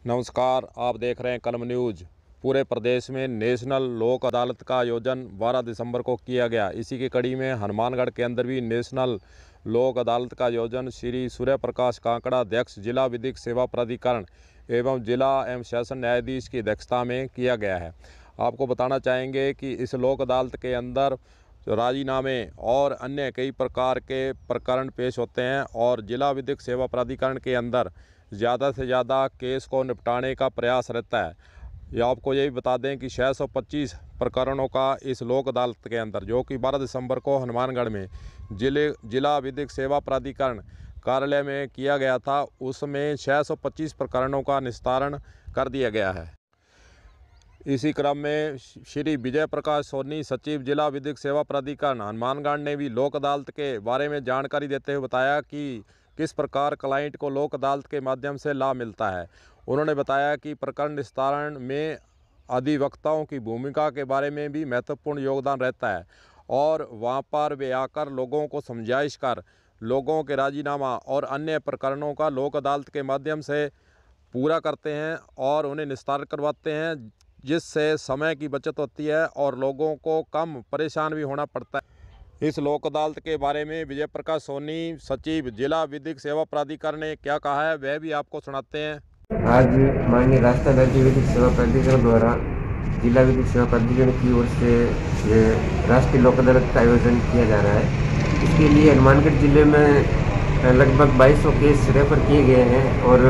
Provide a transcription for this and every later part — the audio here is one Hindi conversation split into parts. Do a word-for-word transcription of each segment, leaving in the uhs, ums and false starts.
नमस्कार, आप देख रहे हैं कलम न्यूज़। पूरे प्रदेश में नेशनल लोक अदालत का आयोजन बारह दिसंबर को किया गया। इसी की कड़ी में हनुमानगढ़ के अंदर भी नेशनल लोक अदालत का आयोजन श्री सूर्य प्रकाश काकड़ा, अध्यक्ष जिला विधिक सेवा प्राधिकरण एवं जिला एवं सेशन न्यायाधीश की अध्यक्षता में किया गया है। आपको बताना चाहेंगे कि इस लोक अदालत के अंदर राजीनामे और अन्य कई प्रकार के प्रकरण पेश होते हैं और जिला विधिक सेवा प्राधिकरण के अंदर ज़्यादा से ज़्यादा केस को निपटाने का प्रयास रहता है। या आपको यही बता दें कि छः सौ पच्चीस प्रकरणों का इस लोक अदालत के अंदर, जो कि बारह दिसंबर को हनुमानगढ़ में जिले जिला विधिक सेवा प्राधिकरण कार्यालय में किया गया था, उसमें छः सौ पच्चीस प्रकरणों का निस्तारण कर दिया गया है। इसी क्रम में श्री विजय प्रकाश सोनी, सचिव जिला विधिक सेवा प्राधिकरण हनुमानगढ़, ने भी लोक अदालत के बारे में जानकारी देते हुए बताया कि किस प्रकार क्लाइंट को लोक अदालत के माध्यम से लाभ मिलता है। उन्होंने बताया कि प्रकरण निस्तारण में अधिवक्ताओं की भूमिका के बारे में भी महत्वपूर्ण योगदान रहता है और वहां पर वे आकर लोगों को समझाइश कर लोगों के राजीनामा और अन्य प्रकरणों का लोक अदालत के माध्यम से पूरा करते हैं और उन्हें निस्तारण करवाते हैं, जिससे समय की बचत होती है और लोगों को कम परेशान भी होना पड़ता है। इस लोक अदालत के बारे में विजय प्रकाश सोनी, सचिव जिला विधिक सेवा प्राधिकरण, ने क्या कहा है वह भी आपको सुनाते हैं। आज माननीय राजस्थान राज्य विधिक सेवा प्राधिकरण द्वारा जिला विधिक सेवा प्राधिकरण की ओर से ये राष्ट्रीय लोक अदालत का आयोजन किया जा रहा है। इसके लिए हनुमानगढ़ जिले में लगभग बाईस सौ केस रेफर किए गए हैं और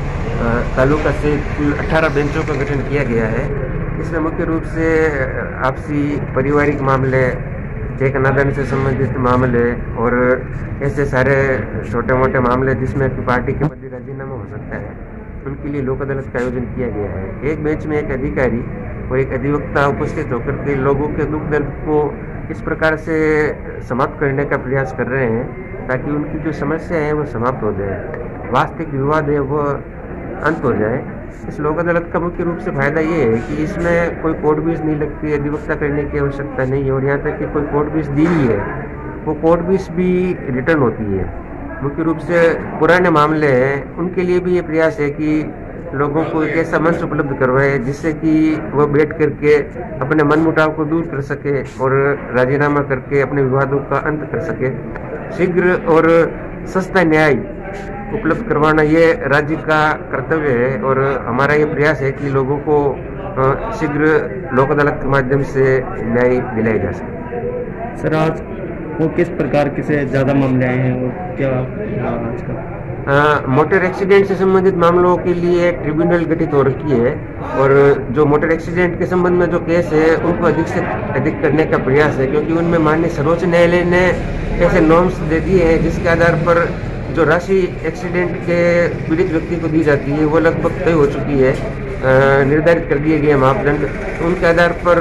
तालुका से कुल अठारह बेंचों का गठन किया गया है। इसमें मुख्य रूप से आपसी पारिवारिक मामले, चेक अनादन से संबंधित मामले और ऐसे सारे छोटे मोटे मामले जिसमें कि पार्टी के प्रति राजीनामा हो सकता है, उनके लिए लोक अदालत का आयोजन किया गया है। एक बेंच में एक अधिकारी और एक अधिवक्ता उपस्थित होकर के लोगों के दुख दर्द को इस प्रकार से समाप्त करने का प्रयास कर रहे हैं ताकि उनकी जो समस्या है वो समाप्त हो जाए, वास्तविक विवाद है वो अंत हो जाए। इस लोक अदालत का मुख्य रूप से फायदा ये है कि इसमें कोई कोर्ट फीस नहीं लगती, अधिवक्ता करने की आवश्यकता नहीं है और यहाँ तक कि कोई कोर्ट फीस दी ही है वो कोर्ट फीस भी रिटर्न होती है। मुख्य रूप से पुराने मामले हैं उनके लिए भी ये प्रयास है कि लोगों को एक ऐसा मंच उपलब्ध करवाए जिससे कि वह बैठ करके अपने मनमुटाव को दूर कर सके और राजीनामा करके अपने विवादों का अंत कर सके। शीघ्र और सस्ता न्याय उपलब्ध करवाना ये राज्य का कर्तव्य है और हमारा ये प्रयास है कि लोगों को शीघ्र लोक अदालत के माध्यम से न्याय दिलाया जा सके। सर, आज वो किस प्रकार के से ज़्यादा मामले आए हैं और क्या आज का मोटर एक्सीडेंट से संबंधित मामलों के लिए ट्रिब्यूनल गठित हो रखी है और जो मोटर एक्सीडेंट के संबंध में जो केस है उनको अधिक से अधिक करने का प्रयास है, क्योंकि उनमें माननीय सर्वोच्च न्यायालय ने ऐसे नॉर्म्स दे दिए हैं जिसके आधार पर जो राशि एक्सीडेंट के पीड़ित व्यक्ति को दी जाती है वो लगभग तय हो चुकी है, निर्धारित कर दिए गए मापदंड। उनके आधार पर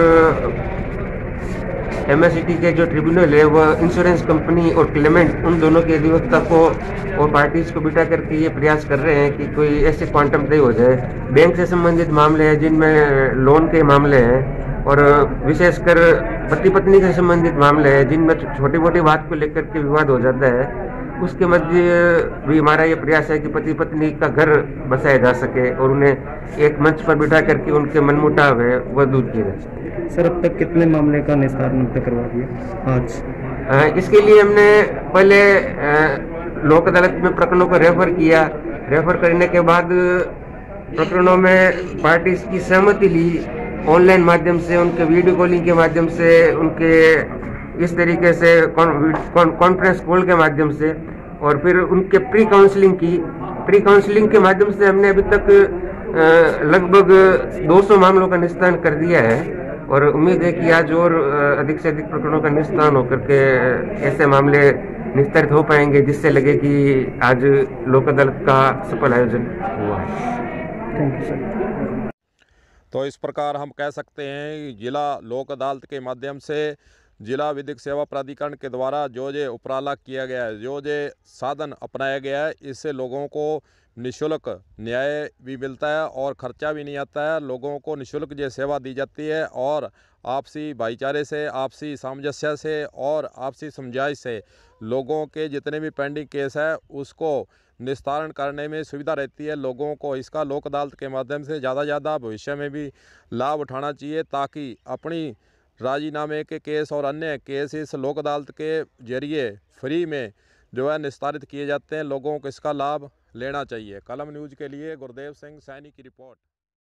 एमएससीटी के जो ट्रिब्यूनल है वह इंश्योरेंस कंपनी और क्लेमेंट उन दोनों के अधिवक्ता को और पार्टीज को बिठा करके ये प्रयास कर रहे हैं कि कोई ऐसे क्वांटम तय हो जाए। बैंक से संबंधित मामले हैं जिनमें लोन के मामले हैं और विशेषकर पति पत्नी से संबंधित मामले हैं जिनमें छोटी मोटी बात को लेकर के विवाद हो जाता है, उसके मध्य भी हमारा ये प्रयास है कि पति पत्नी का घर बसाया जा सके और उन्हें एक मंच पर बिठा करके उनके मनमुटाव है वह दूर किए जा सके। सर, अब तक कितने मामले का निस्तारण अब तक करवा दिया आज? इसके लिए हमने पहले लोक अदालत में प्रकरणों को रेफर किया। रेफर करने के बाद प्रकरणों में पार्टी की सहमति ली, ऑनलाइन माध्यम से, उनके वीडियो कॉलिंग के माध्यम से, उनके इस तरीके से कॉन्फ्रेंस कॉल के माध्यम से और फिर उनके प्री काउंसलिंग की प्री काउंसलिंग के माध्यम से हमने अभी तक लगभग दो सौ मामलों का निस्तारण कर दिया है और उम्मीद है कि आज और अधिक से अधिक प्रकरणों का निस्तारण होकर के ऐसे मामले निस्तारित हो पाएंगे जिससे लगे कि आज लोक अदालत का सफल आयोजन हुआ है। Thank you sir. तो इस प्रकार हम कह सकते हैं जिला लोक अदालत के माध्यम से जिला विधिक सेवा प्राधिकरण के द्वारा जो ये उपराला किया गया है, जो ये साधन अपनाया गया है, इससे लोगों को निःशुल्क न्याय भी मिलता है और खर्चा भी नहीं आता है। लोगों को निःशुल्क ये सेवा दी जाती है और आपसी भाईचारे से, आपसी सामंजस्य से और आपसी समझाइश से लोगों के जितने भी पेंडिंग केस है उसको निस्तारण करने में सुविधा रहती है। लोगों को इसका लोक अदालत के माध्यम से ज़्यादा ज़्यादा भविष्य में भी लाभ उठाना चाहिए, ताकि अपनी राजीनामे के केस और अन्य केस इस लोक अदालत के जरिए फ्री में जो है निस्तारित किए जाते हैं। लोगों को इसका लाभ लेना चाहिए। कलम न्यूज़ के लिए गुरदेव सिंह सैनी की रिपोर्ट।